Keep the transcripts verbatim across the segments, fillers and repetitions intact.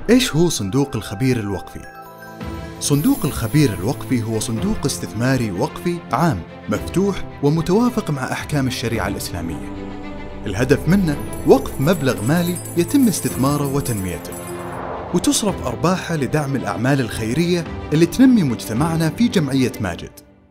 إيش هو صندوق الخبير الوقفي؟ صندوق الخبير الوقفي هو صندوق استثماري وقفي عام مفتوح ومتوافق مع أحكام الشريعة الإسلامية. الهدف منه وقف مبلغ مالي يتم استثماره وتنميته، وتصرف أرباحه لدعم الأعمال الخيرية اللي تنمي مجتمعنا في جمعية ماجد.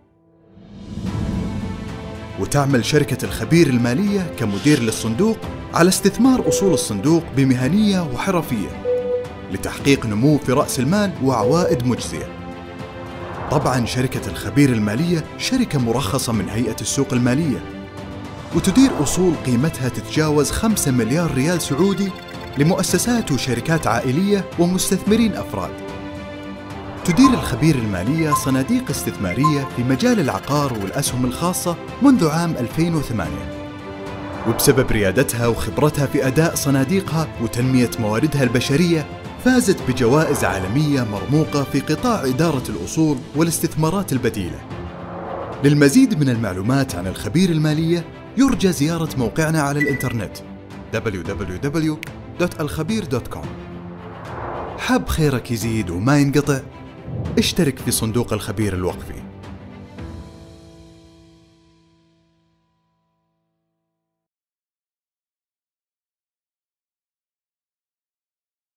وتعمل شركة الخبير المالية كمدير للصندوق على استثمار أصول الصندوق بمهنية وحرفية لتحقيق نمو في رأس المال وعوائد مجزية. طبعاً شركة الخبير المالية شركة مرخصة من هيئة السوق المالية، وتدير أصول قيمتها تتجاوز خمسة مليار ريال سعودي لمؤسسات وشركات عائلية ومستثمرين أفراد. تدير الخبير المالية صناديق استثمارية في مجال العقار والأسهم الخاصة منذ عام ألفين وثمانية، وبسبب ريادتها وخبرتها في أداء صناديقها وتنمية مواردها البشرية فازت بجوائز عالمية مرموقة في قطاع إدارة الأصول والاستثمارات البديلة. للمزيد من المعلومات عن الخبير المالية يرجى زيارة موقعنا على الإنترنت دبليو دبليو دبليو دوت الخبير دوت كوم. حاب خيرك يزيد وما ينقطع؟ اشترك في صندوق الخبير الوقفي.